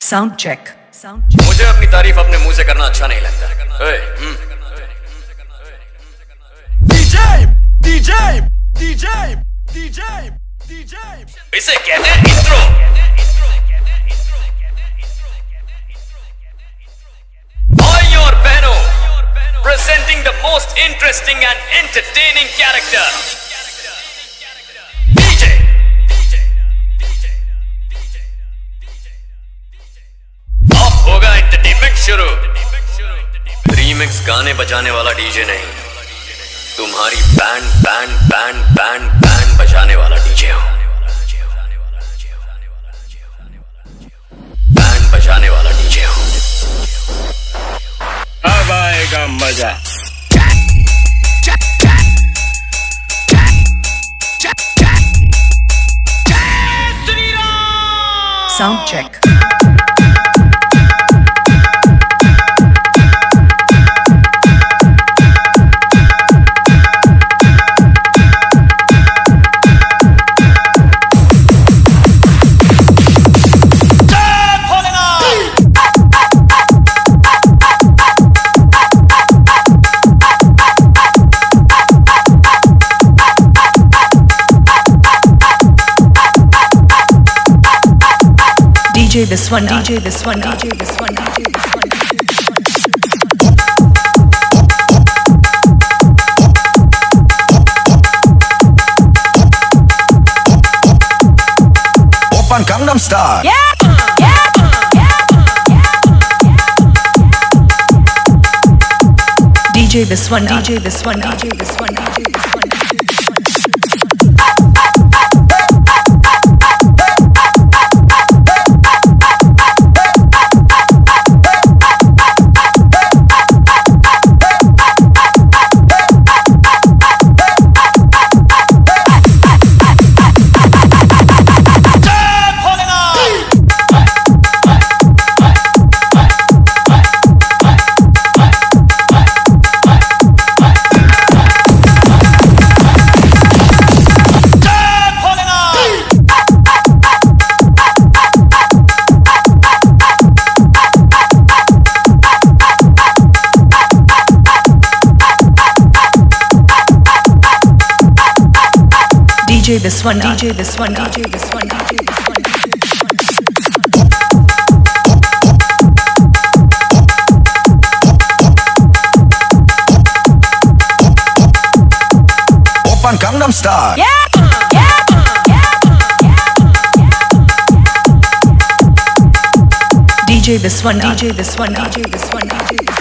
Sound check. मुझे अपनी तारीफ अपने मुंह से करना अच्छा नहीं लगता। इसे कहते हैं इंट्रो। भाइयों और बहनों, presenting the most interesting and entertaining character, DJ। अब होगा एंटरटेनमेंट शुरू। रीमिक्स गाने बजाने वाला डीजे नहीं, तुम्हारी बैंड बजाने वाला डीजे हूं। बैंड बजाने वाला डीजे हूं। अब आएगा मजा। Sound check. DJ this one, DJ this one, DJ this one, DJ this one, DJ this one. Oppan Gangnam Style. DJ this one, DJ this one, DJ this one, DJ this one. DJ this one, DJ this one, DJ this one, DJ this one, DJ this one. Oppan Gangnam Style. DJ this one, DJ this one, DJ this one, DJ this one.